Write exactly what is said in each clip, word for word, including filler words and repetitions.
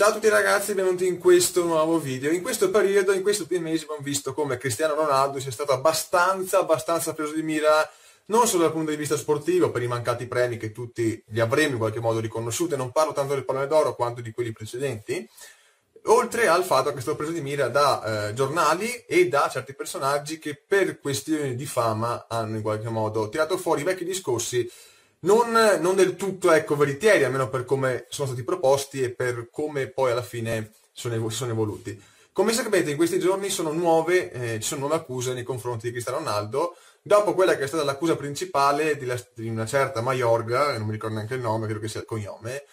Ciao a tutti ragazzi, benvenuti in questo nuovo video. In questo periodo, in questi ultimi mesi abbiamo visto come Cristiano Ronaldo sia stato abbastanza, abbastanza preso di mira, non solo dal punto di vista sportivo, per i mancati premi che tutti gli avremmo in qualche modo riconosciuti, non parlo tanto del pallone d'oro quanto di quelli precedenti, oltre al fatto che è stato preso di mira da eh, giornali e da certi personaggi che per questioni di fama hanno in qualche modo tirato fuori i vecchi discorsi Non, non del tutto ecco, veritieri, almeno per come sono stati proposti e per come poi alla fine sono, evo sono evoluti. Come sapete, in questi giorni sono nuove, eh, ci sono nuove accuse nei confronti di Cristiano Ronaldo, dopo quella che è stata l'accusa principale di, la, di una certa Mayorga, non mi ricordo neanche il nome, credo che sia il cognome,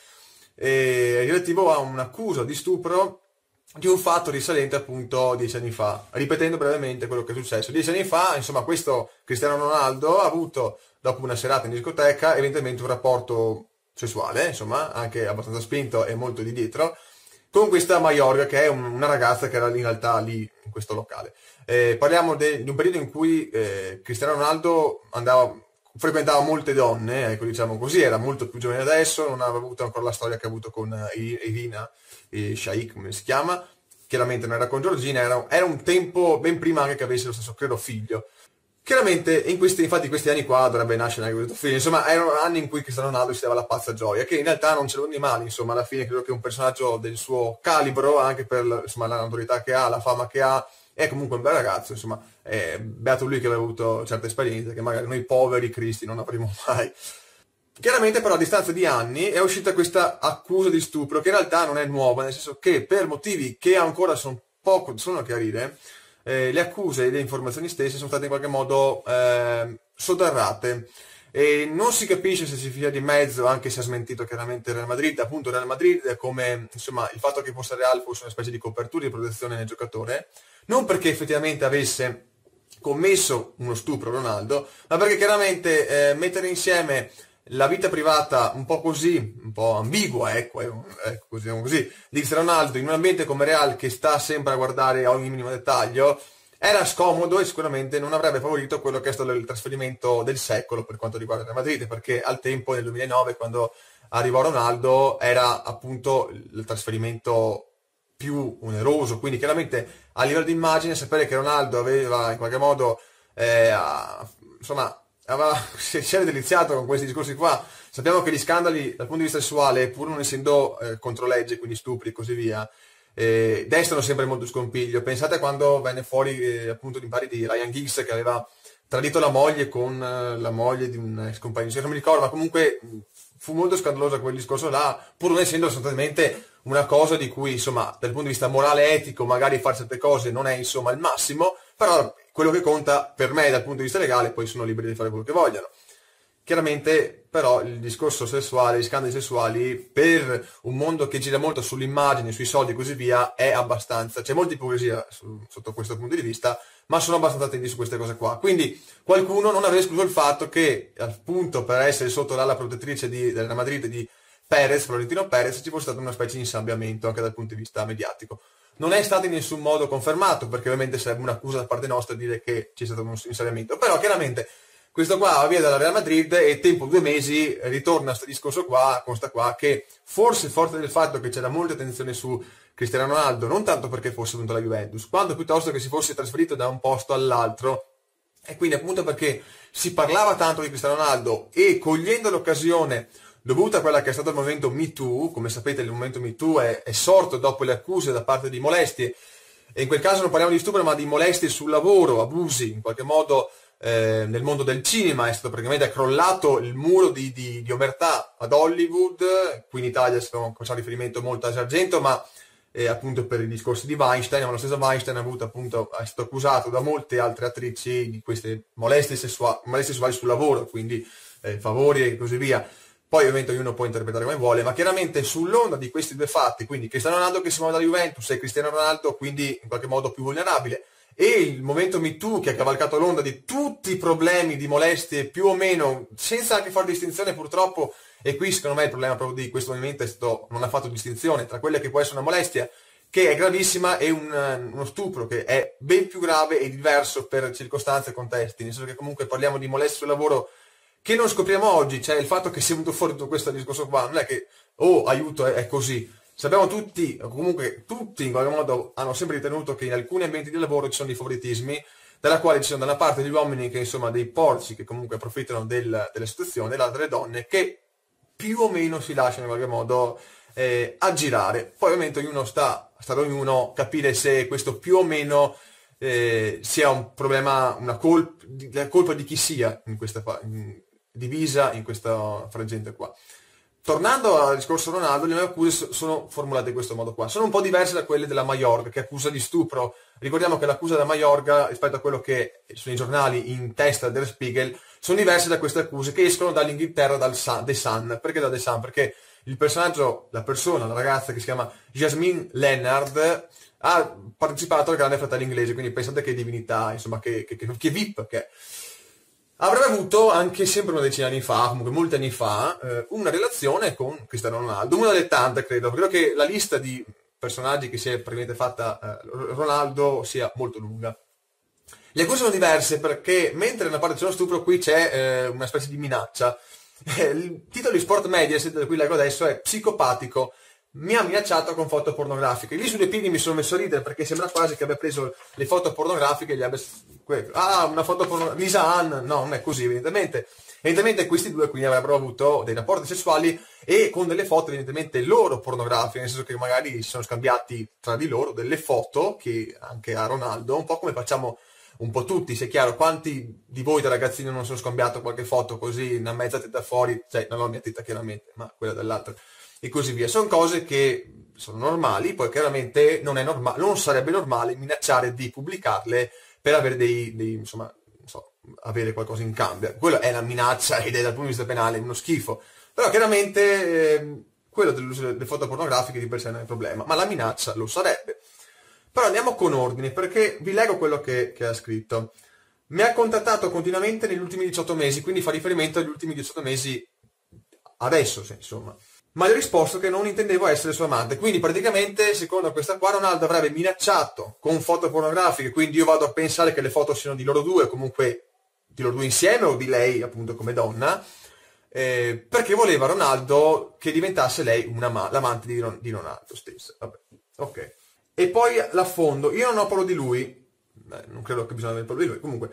eh, relativo a un'accusa di stupro di un fatto risalente appunto dieci anni fa. Ripetendo brevemente quello che è successo. Dieci anni fa, insomma, questo Cristiano Ronaldo ha avuto, dopo una serata in discoteca, evidentemente un rapporto sessuale, insomma, anche abbastanza spinto e molto di dietro, con questa Mayorga, che è un, una ragazza che era in realtà lì in questo locale. Eh, parliamo di un periodo in cui eh, Cristiano Ronaldo andava, frequentava molte donne, ecco, diciamo così, era molto più giovane adesso, non aveva avuto ancora la storia che ha avuto con eh, Irina e Shayk, come si chiama, chiaramente non era con Giorgina, era, era un tempo ben prima anche che avesse lo stesso, credo, figlio. Chiaramente, in questi, infatti, questi anni qua dovrebbe nascere anche questo figlio, insomma, erano anni in cui Cristiano Ronaldo si dava la pazza gioia, che in realtà non ce lo di male, insomma, alla fine credo che un personaggio del suo calibro, anche per insomma, la notorietà che ha, la fama che ha, è comunque un bel ragazzo, insomma, è beato lui che aveva avuto certe esperienze che magari noi poveri cristi non avremo mai. Chiaramente però a distanza di anni è uscita questa accusa di stupro, che in realtà non è nuova, nel senso che per motivi che ancora sono poco, sono a chiarire, eh, le accuse e le informazioni stesse sono state in qualche modo eh, sotterrate. E non si capisce se si fia di mezzo, anche se ha smentito chiaramente il Real Madrid, appunto il Real Madrid, come insomma il fatto che fosse Real fosse una specie di copertura di protezione nel giocatore, non perché effettivamente avesse commesso uno stupro Ronaldo, ma perché chiaramente eh, mettere insieme la vita privata un po' così, un po' ambigua, ecco, ecco così, così, di Cristiano Ronaldo in un ambiente come Real che sta sempre a guardare a ogni minimo dettaglio, era scomodo e sicuramente non avrebbe favorito quello che è stato il trasferimento del secolo per quanto riguarda il Real Madrid, perché al tempo, nel duemilanove, quando arrivò Ronaldo, era appunto il trasferimento più oneroso, quindi chiaramente a livello di immagine sapere che Ronaldo aveva in qualche modo, eh, insomma, aveva, si era deliziato con questi discorsi qua. Sappiamo che gli scandali dal punto di vista sessuale, pur non essendo eh, contro legge, quindi stupri e così via, eh, destano sempre molto scompiglio. Pensate a quando venne fuori eh, appunto di pari di Ryan Giggs, che aveva tradito la moglie con eh, la moglie di un ex compagno, non mi ricordo, ma comunque fu molto scandaloso quel discorso là, pur non essendo sostanzialmente una cosa di cui, insomma, dal punto di vista morale e etico, magari fare certe cose non è, insomma, il massimo, però quello che conta per me dal punto di vista legale, poi sono liberi di fare quello che vogliono. Chiaramente, però, il discorso sessuale, gli scandali sessuali, per un mondo che gira molto sull'immagine, sui soldi e così via, è abbastanza, c'è molta ipocrisia su, sotto questo punto di vista, ma sono abbastanza attenti su queste cose qua. Quindi qualcuno non aveva escluso il fatto che, appunto, per essere sotto l'ala protettrice di, del Real Madrid di Perez, Florentino Perez, ci fosse stato una specie di insabbiamento anche dal punto di vista mediatico. Non è stato in nessun modo confermato, perché ovviamente sarebbe un'accusa da parte nostra dire che c'è stato un insabbiamento, però chiaramente questo qua va via dalla Real Madrid e tempo due mesi ritorna a questo discorso qua, con sta qua, che forse forte del fatto che c'era molta attenzione su Cristiano Ronaldo, non tanto perché fosse venuto alla Juventus, quanto piuttosto che si fosse trasferito da un posto all'altro, e quindi appunto perché si parlava tanto di Cristiano Ronaldo e cogliendo l'occasione dovuta a quella che è stato il movimento Me Too, come sapete il movimento Me Too è, è sorto dopo le accuse da parte di molestie, e in quel caso non parliamo di stupro ma di molestie sul lavoro, abusi in qualche modo eh, nel mondo del cinema. È stato praticamente crollato il muro di, di, di omertà ad Hollywood, qui in Italia si fa riferimento molto a Sargento, ma eh, appunto per i discorsi di Weinstein, ma lo stesso Weinstein ha avuto, appunto, è stato accusato da molte altre attrici di queste molestie, sessuali, molestie sessuali sul lavoro, quindi eh, favori e così via. Poi ovviamente ognuno può interpretare come vuole, ma chiaramente sull'onda di questi due fatti, quindi Cristiano Ronaldo che si muove dalla Juventus e Cristiano Ronaldo quindi in qualche modo più vulnerabile, e il movimento Me Too che ha cavalcato l'onda di tutti i problemi di molestie più o meno, senza anche fare distinzione purtroppo, e qui secondo me il problema proprio di questo movimento è stato non ha fatto distinzione tra quella che può essere una molestia, che è gravissima, e un, uno stupro che è ben più grave e diverso per circostanze e contesti, nel senso che comunque parliamo di molestie sul lavoro che non scopriamo oggi, cioè il fatto che sia venuto fuori tutto questo discorso qua, non è che, oh, aiuto, è, è così. sappiamo tutti, o comunque tutti in qualche modo hanno sempre ritenuto che in alcuni ambienti di lavoro ci sono dei favoritismi, dalla quale ci sono da una parte gli uomini che insomma dei porci che comunque approfittano del, della situazione, e dall'altra le donne che più o meno si lasciano in qualche modo eh, aggirare. Poi ovviamente ognuno sta, sta ad ognuno capire se questo più o meno eh, sia un problema, una colpa, la colpa di chi sia in questa in, divisa in questa frangente qua. Tornando al discorso Ronaldo, le mie accuse sono formulate in questo modo qua. Sono un po' diverse da quelle della Mayorga, che accusa di stupro. Ricordiamo che l'accusa della Mayorga, rispetto a quello che sono i giornali in testa del Spiegel, sono diverse da queste accuse che escono dall'Inghilterra, dal Sun, The Sun. Perché da The Sun? Perché il personaggio, la persona, la ragazza che si chiama Jasmine Lennard, ha partecipato al Grande Fratello Inglese, quindi pensate che divinità, insomma, che, che, che, che V I P, che avrebbe avuto anche sempre una decina di anni fa, comunque molti anni fa, eh, una relazione con Cristiano Ronaldo, una delle tante credo, credo che la lista di personaggi che si è praticamente fatta eh, Ronaldo sia molto lunga. Le accuse sono diverse perché mentre nella parte dello stupro qui c'è eh, una specie di minaccia. Eh, il titolo di Sport Mediaset, da cui leggo adesso, è psicopatico, mi ha minacciato con foto pornografiche. Lì sui due piedi mi sono messo a ridere perché sembra quasi che abbia preso le foto pornografiche e gli abbia... Ah, una foto pornografica, Lisa Ann, no, non è così evidentemente. Evidentemente questi due quindi avrebbero avuto dei rapporti sessuali e con delle foto evidentemente loro pornografiche, nel senso che magari si sono scambiati tra di loro delle foto, che anche a Ronaldo, un po' come facciamo un po' tutti, se è chiaro, quanti di voi da ragazzino non sono scambiato qualche foto così, una mezza tetta fuori, cioè non la mia tetta chiaramente, ma quella dell'altra, e così via. Sono cose che sono normali, poi chiaramente non è normale, non sarebbe normale minacciare di pubblicarle per avere dei, dei insomma, non so, avere qualcosa in cambio. Quello è la minaccia ed è dal punto di vista penale uno schifo. Però chiaramente eh, quello dell'uso delle foto pornografiche di per sé non è un problema, ma la minaccia lo sarebbe. Però andiamo con ordine, perché vi leggo quello che, che ha scritto. Mi ha contattato continuamente negli ultimi diciotto mesi, quindi fa riferimento agli ultimi diciotto mesi adesso, insomma. Ma gli ho risposto che non intendevo essere sua amante. Quindi praticamente, secondo questa qua, Ronaldo avrebbe minacciato con foto pornografiche, quindi io vado a pensare che le foto siano di loro due, comunque di loro due insieme o di lei appunto come donna, eh, perché voleva Ronaldo che diventasse lei una ma- l'amante di, Ron- di Ronaldo stesso. Vabbè, ok. E poi l'affondo, io non ho paura di lui, beh, non credo che bisogna avere paura di lui, comunque.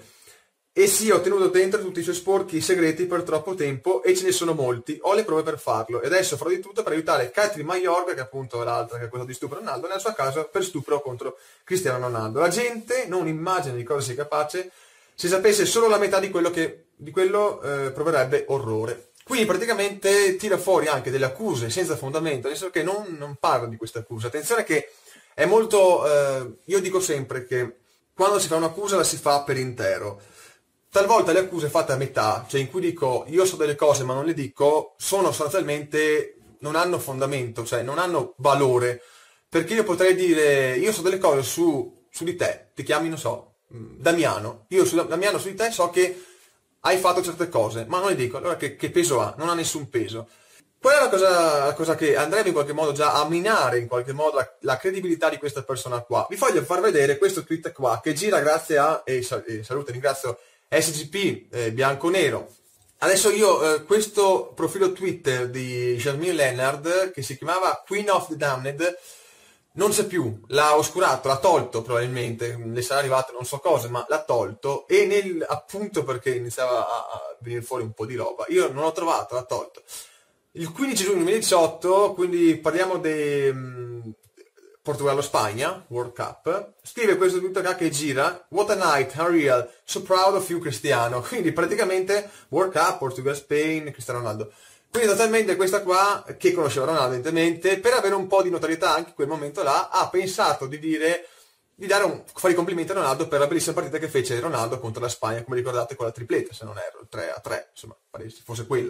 E sì, ho tenuto dentro tutti i suoi sporchi segreti per troppo tempo e ce ne sono molti, ho le prove per farlo e adesso farò di tutto per aiutare Catherine Mayorga, che appunto è l'altra che ha accusato di stupro Ronaldo, nel suo caso per stupro contro Cristiano Ronaldo. La gente non immagina di cosa sia capace, se sapesse solo la metà di quello che di quello eh, proverebbe orrore. Quindi praticamente tira fuori anche delle accuse senza fondamento, nel senso che non, non parla di queste accuse. Attenzione che è molto, eh, io dico sempre che quando si fa un'accusa la si fa per intero. Talvolta le accuse fatte a metà, cioè in cui dico io so delle cose ma non le dico, sono sostanzialmente, non hanno fondamento, cioè non hanno valore, perché io potrei dire io so delle cose su, su di te, ti chiami, non so, Damiano, io su Damiano su di te so che hai fatto certe cose, ma non le dico, allora che, che peso ha? Non ha nessun peso. Quella è la cosa, la cosa che andrebbe in qualche modo già a minare in qualche modo la, la credibilità di questa persona qua. Vi voglio far vedere questo tweet qua che gira grazie a, e, sal- e saluto e ringrazio S G P eh, bianco-nero. Adesso io eh, questo profilo Twitter di Jasmine Lennard che si chiamava Queen of the Damned non c'è più, l'ha oscurato, l'ha tolto probabilmente, le sarà arrivato non so cosa, ma l'ha tolto e nel, appunto perché iniziava a, a venire fuori un po' di roba, io non l'ho trovato, l'ha tolto. Il quindici giugno duemiladiciotto, quindi parliamo di um, Portogallo-Spagna, World Cup, scrive questo tweet qua che gira, what a night, unreal, so proud of you Cristiano, quindi praticamente World Cup, Portugal-Spain, Cristiano Ronaldo. Quindi totalmente questa qua, che conosceva Ronaldo evidentemente, per avere un po' di notorietà anche in quel momento là, ha pensato di dire, di dare un, fare i complimenti a Ronaldo per la bellissima partita che fece Ronaldo contro la Spagna, come ricordate con la tripletta, se non erro, tre a tre, insomma, pare fosse quella.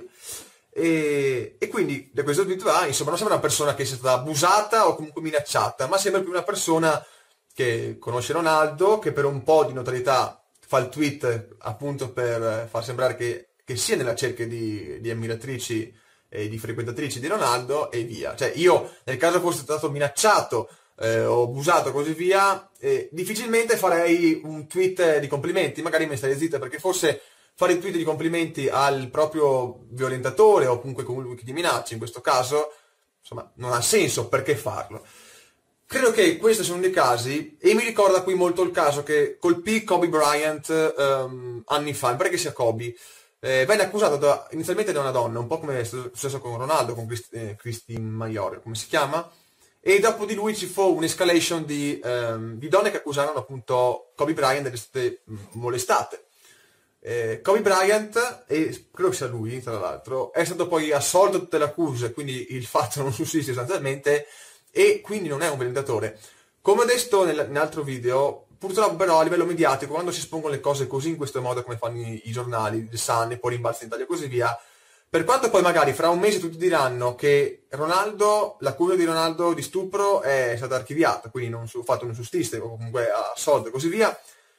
E, e quindi da questo tweet là, insomma, non sembra una persona che sia stata abusata o comunque minacciata, ma sembra più una persona che conosce Ronaldo, che per un po' di notorietà fa il tweet appunto per far sembrare che, che sia nella cerchia di, di ammiratrici e di frequentatrici di Ronaldo e via. Cioè io, nel caso fosse stato minacciato eh, o abusato così via, eh, difficilmente farei un tweet di complimenti, magari mi starei zitta, perché forse fare i tweet di complimenti al proprio violentatore o comunque colui che ti minaccia, in questo caso, insomma, non ha senso, perché farlo? Credo che questi sono dei casi, e mi ricorda qui molto il caso che colpì Kobe Bryant um, anni fa, mi pare che sia Kobe, eh, venne accusato da, inizialmente da una donna, un po' come è successo con Ronaldo, con Christ, eh, Christine Maior, come si chiama, e dopo di lui ci fu un'escalation di, um, di donne che accusarono appunto Kobe Bryant di essere state molestate. Eh, Kobe Bryant, e credo che sia lui tra l'altro, è stato poi assolto da tutte le accuse, quindi il fatto non sussiste sostanzialmente, e quindi non è un venditore. Come ho detto nel, nell'altro video, purtroppo però a livello mediatico, quando si espongono le cose così in questo modo, come fanno i, i giornali, The Sun, e poi rimbalza in Italia e così via, per quanto poi magari fra un mese tutti diranno che Ronaldo, l'accusa di Ronaldo di stupro è stata archiviata, quindi non su, fatto un sussiste, o comunque assolto e così via,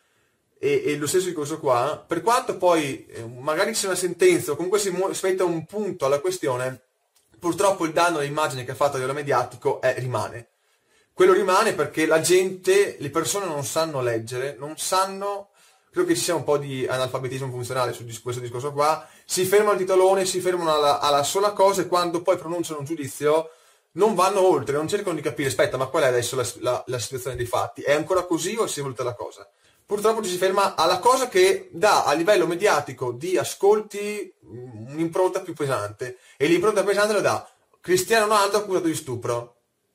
e, e lo stesso discorso qua, per quanto poi eh, magari ci sia una sentenza o comunque si, mu- si metta un punto alla questione, purtroppo il danno all'immagine che ha fatto a livello mediatico è, rimane. Quello rimane perché la gente, le persone non sanno leggere, non sanno, credo che ci sia un po' di analfabetismo funzionale su questo discorso qua, si fermano al titolone, si fermano alla, alla sola cosa, e quando poi pronunciano un giudizio non vanno oltre, non cercano di capire, aspetta, ma qual è adesso la, la, la situazione dei fatti? È ancora così o si è evoluta la cosa? Purtroppo ci si ferma alla cosa che dà a livello mediatico di ascolti un'impronta più pesante, e l'impronta pesante la dà Cristiano Ronaldo accusato di stupro,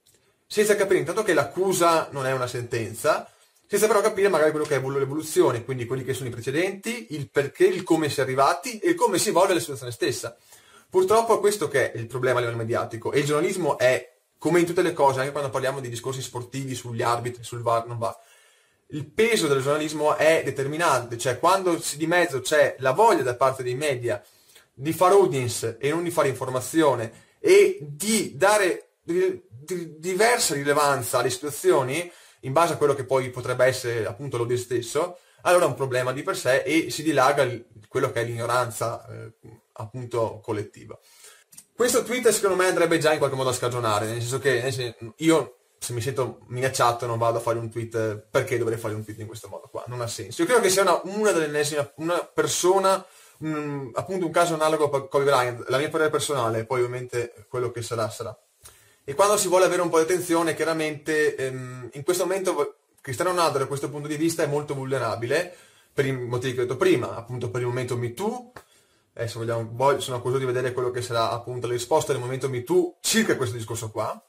senza capire intanto che l'accusa non è una sentenza, senza però capire magari quello che è l'evoluzione, quindi quelli che sono i precedenti, il perché, il come si è arrivati e come si evolve la situazione stessa. Purtroppo è questo che è il problema a livello mediatico, e il giornalismo è, come in tutte le cose, anche quando parliamo di discorsi sportivi sugli arbitri, sul V A R, non va, il peso del giornalismo è determinante, cioè quando di mezzo c'è la voglia da parte dei media di fare audience e non di fare informazione, e di dare di, di, diversa rilevanza alle situazioni in base a quello che poi potrebbe essere appunto l'audience stesso, allora è un problema di per sé e si dilaga il, quello che è l'ignoranza eh, appunto collettiva. Questo tweet secondo me andrebbe già in qualche modo a scagionare, nel senso che nel senso, io se mi sento minacciato non vado a fare un tweet, perché dovrei fare un tweet in questo modo qua? Non ha senso. Io credo che sia una, una delle ennesime, una persona, un, appunto un caso analogo a Kobe Bryant, la mia parere personale, poi ovviamente quello che sarà sarà. E quando si vuole avere un po' di attenzione, chiaramente ehm, in questo momento Cristiano Ronaldo da questo punto di vista è molto vulnerabile, per i motivi che ho detto prima, appunto per il momento Me Too. Adesso vogliamo, sono curioso di vedere quello che sarà appunto la risposta del momento Me Too circa questo discorso qua,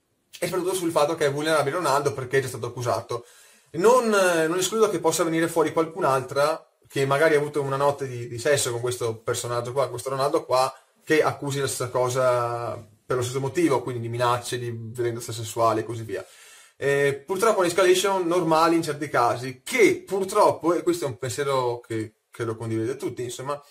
e soprattutto sul fatto che è vulnerabile Ronaldo perché è già stato accusato. Non, non escludo che possa venire fuori qualcun'altra che magari ha avuto una notte di, di sesso con questo personaggio qua, questo Ronaldo qua, che accusi la stessa cosa per lo stesso motivo, quindi di minacce, di violenza sessuale e così via. Eh, purtroppo un'escalation normale in certi casi, che purtroppo, e questo è un pensiero che credo condividete tutti, insomma,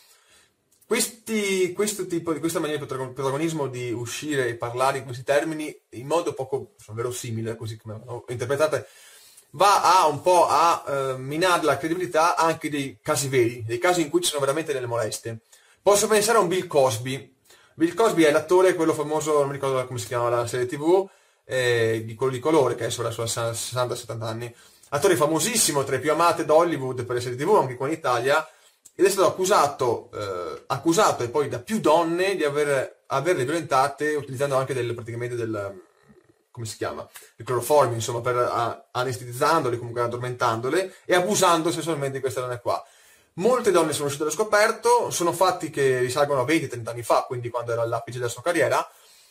Questi, questo tipo di questa maniera di protagonismo di uscire e parlare in questi termini in modo poco insomma, verosimile, così come l'ho interpretate, va a un po' a eh, minare la credibilità anche dei casi veri, dei casi in cui ci sono veramente delle molestie. Posso pensare a un Bill Cosby. Bill Cosby è l'attore, quello famoso, non mi ricordo come si chiama la serie tivù, eh, di quello di colore, che adesso ha sui sessanta settanta anni. Attore famosissimo, tra i più amate d'Hollywood per le serie tivù, anche qua in Italia, ed è stato accusato, eh, accusato e poi da più donne di aver, averle violentate utilizzando anche del, praticamente del, come si chiama, il cloroformio, insomma, per a, anestetizzandole, comunque addormentandole e abusando sessualmente di queste donne qua. Molte donne sono uscite allo scoperto, sono fatti che risalgono a venti trenta anni fa, quindi quando era all'apice della sua carriera,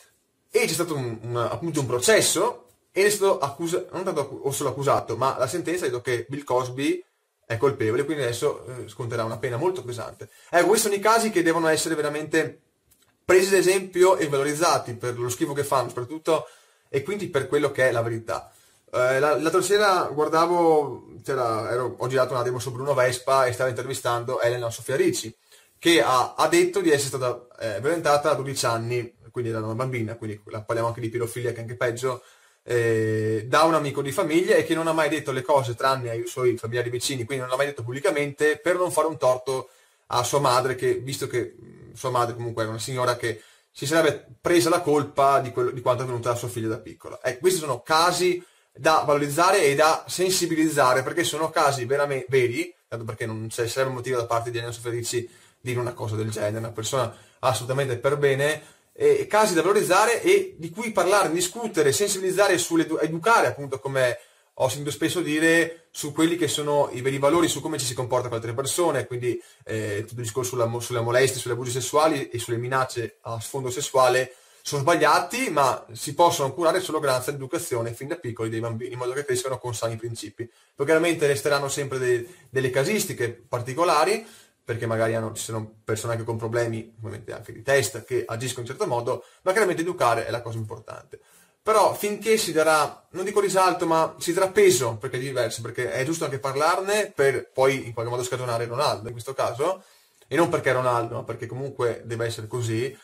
e c'è stato un, un, appunto un processo, e è stato accusato, non tanto solo accusato, ma la sentenza ha detto che Bill Cosby è colpevole, quindi adesso eh, sconterà una pena molto pesante. Ecco, questi sono i casi che devono essere veramente presi ad esempio e valorizzati per lo schifo che fanno, soprattutto, e quindi per quello che è la verità. Eh, la, l'altra sera guardavo, c'era, ero, ho girato un attimo su Bruno Vespa e stava intervistando Elena Sofia Ricci, che ha, ha detto di essere stata eh, violentata a dodici anni, quindi era una bambina, quindi parliamo anche di pedofilia, che è anche peggio, Eh, da un amico di famiglia, e che non ha mai detto le cose tranne ai suoi familiari vicini, quindi non l'ha mai detto pubblicamente per non fare un torto a sua madre, che visto che sua madre comunque era una signora che si sarebbe presa la colpa di, quello, di quanto è avvenuto a sua figlia da piccola. Ecco, questi sono casi da valorizzare e da sensibilizzare, perché sono casi veramente veri, tanto perché non c'è sarebbe motivo da parte di Elena Sofia Ricci dire una cosa del genere, una persona assolutamente per bene. eh, casi da valorizzare e di cui parlare, discutere, sensibilizzare, sull'educare, appunto, come ho sentito spesso dire, su quelli che sono i veri valori, su come ci si comporta con altre persone, quindi eh, tutto il discorso sulla, sulle molestie, sugli abusi sessuali e sulle minacce a sfondo sessuale sono sbagliati, ma si possono curare solo grazie all'educazione fin da piccoli dei bambini, in modo che crescano con sani principi. Poi chiaramente resteranno sempre de, delle casistiche particolari, perché magari hanno, ci sono persone anche con problemi, ovviamente anche di testa, che agiscono in un certo modo, ma chiaramente educare è la cosa importante. Però finché si darà, non dico risalto, ma si darà peso, perché è diverso, perché è giusto anche parlarne per poi in qualche modo scagionare Ronaldo in questo caso, e non perché è Ronaldo, ma perché comunque deve essere così,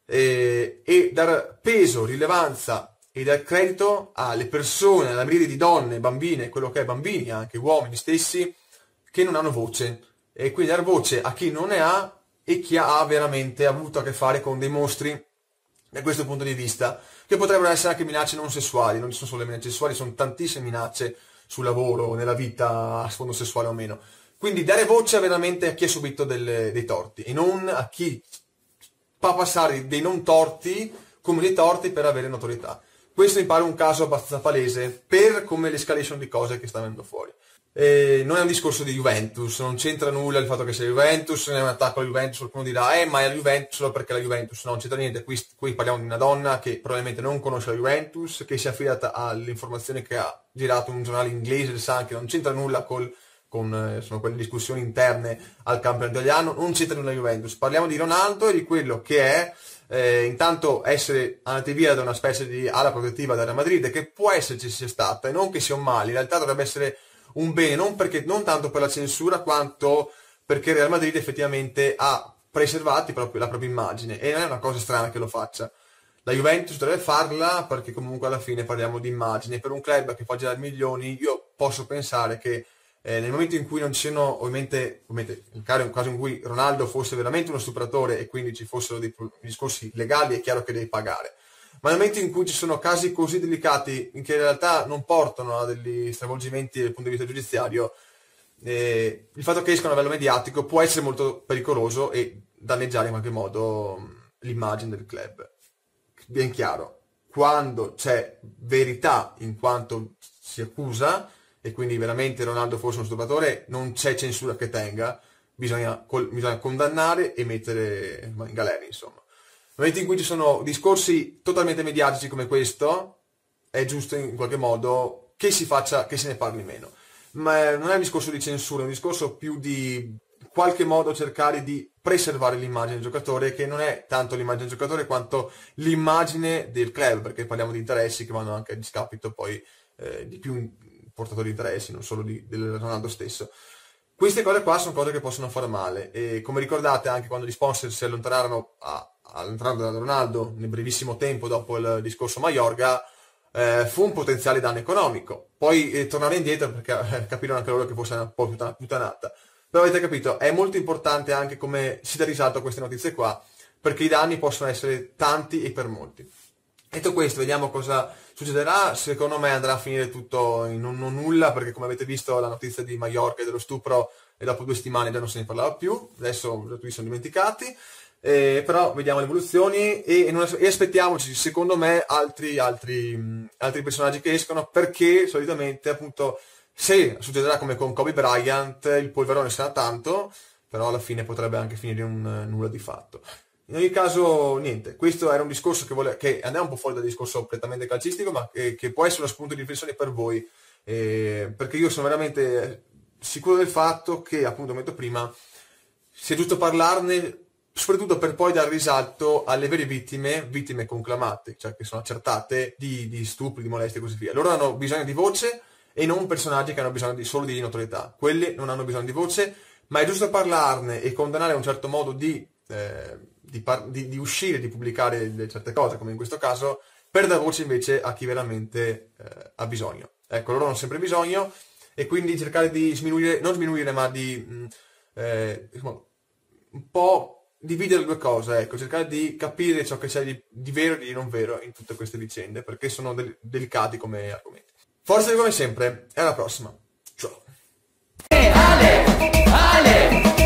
e, e dar peso, rilevanza e dar credito alle persone, alla miriade di donne, bambine, quello che è bambini, anche uomini stessi, che non hanno voce, e quindi dar voce a chi non ne ha e chi ha veramente avuto a che fare con dei mostri da questo punto di vista, che potrebbero essere anche minacce non sessuali, non ci sono solo le minacce sessuali, sono tantissime minacce sul lavoro, nella vita, a sfondo sessuale o meno. Quindi dare voce veramente a chi ha subito delle, dei torti e non a chi fa passare dei non torti come dei torti per avere notorietà. Questo mi pare un caso abbastanza palese per come l'escalation di cose che sta venendo fuori. Eh, non è un discorso di Juventus, non c'entra nulla il fatto che sia Juventus, non è un attacco alla Juventus, qualcuno dirà eh ma è la Juventus solo perché è la Juventus, no, non c'entra niente, qui, qui parliamo di una donna che probabilmente non conosce la Juventus, che si è affidata all'informazione che ha girato un giornale inglese, sa anche non c'entra nulla col, con eh, sono quelle discussioni interne al campionato italiano, non c'entra nulla la Juventus, parliamo di Ronaldo e di quello che è eh, intanto essere andati via da una specie di ala protettiva del Real Madrid, che può esserci sia stata e non che sia un male, in realtà dovrebbe essere un bene, non, perché, non tanto per la censura quanto perché il Real Madrid effettivamente ha preservato proprio la propria immagine e non è una cosa strana che lo faccia. La Juventus dovrebbe farla perché comunque alla fine parliamo di immagine. Per un club che fa girare milioni io posso pensare che eh, nel momento in cui non ci siano, ovviamente, ovviamente in caso in cui Ronaldo fosse veramente uno stupratore e quindi ci fossero dei discorsi legali, è chiaro che devi pagare. Ma nel momento in cui ci sono casi così delicati che in realtà non portano a degli stravolgimenti dal punto di vista giudiziario, eh, il fatto che esca a livello mediatico può essere molto pericoloso e danneggiare in qualche modo l'immagine del club. Ben chiaro, quando c'è verità in quanto si accusa e quindi veramente Ronaldo fosse uno stupratore, non c'è censura che tenga, bisogna, col, bisogna condannare e mettere in galera, insomma. Nel momento in cui ci sono discorsi totalmente mediatici come questo, è giusto in qualche modo che si faccia, che se ne parli meno. Ma non è un discorso di censura, è un discorso più di qualche modo cercare di preservare l'immagine del giocatore, che non è tanto l'immagine del giocatore quanto l'immagine del club, perché parliamo di interessi che vanno anche a discapito poi eh, di più portatori di interessi, non solo di, del Ronaldo stesso. Queste cose qua sono cose che possono fare male e come ricordate anche quando gli sponsor si allontanarono a all'entrata da Ronaldo nel brevissimo tempo dopo il discorso Maiorga, eh, fu un potenziale danno economico. Poi eh, tornare indietro perché eh, capirono anche loro che fosse una po' una puttanata. Però avete capito, è molto importante anche come si dà risalto a queste notizie qua, perché i danni possono essere tanti e per molti. Detto questo, vediamo cosa succederà. Secondo me andrà a finire tutto in un non nulla, perché come avete visto la notizia di Maiorca e dello stupro e dopo due settimane già non se ne parlava più, adesso tutti sono dimenticati. Eh, però vediamo le evoluzioni e, e, non, e aspettiamoci secondo me altri, altri, mh, altri personaggi che escono, perché solitamente appunto se succederà come con Kobe Bryant il polverone sarà tanto, però alla fine potrebbe anche finire un uh, nulla di fatto. In ogni caso niente, questo era un discorso che, vole- che andiamo un po' fuori dal discorso prettamente calcistico, ma che, che può essere uno spunto di riflessione per voi, eh, perché io sono veramente sicuro del fatto che, appunto come ho detto prima, sia giusto parlarne, soprattutto per poi dare risalto alle vere vittime, vittime conclamate, cioè che sono accertate di, di stupri, di molestie e così via. Loro hanno bisogno di voce e non personaggi che hanno bisogno di, solo di notorietà. Quelli non hanno bisogno di voce, ma è giusto parlarne e condannare un certo modo di, eh, di, par- di, di uscire, di pubblicare certe cose, come in questo caso, per dare voce invece a chi veramente eh, ha bisogno. Ecco, loro hanno sempre bisogno e quindi cercare di sminuire, non sminuire, ma di mh, eh, un po' dividere le due cose, ecco, cercare di capire ciò che c'è di, di vero e di non vero in tutte queste vicende, perché sono del- delicati come argomenti. Forza come sempre, e alla prossima. Ciao. Ale, Ale.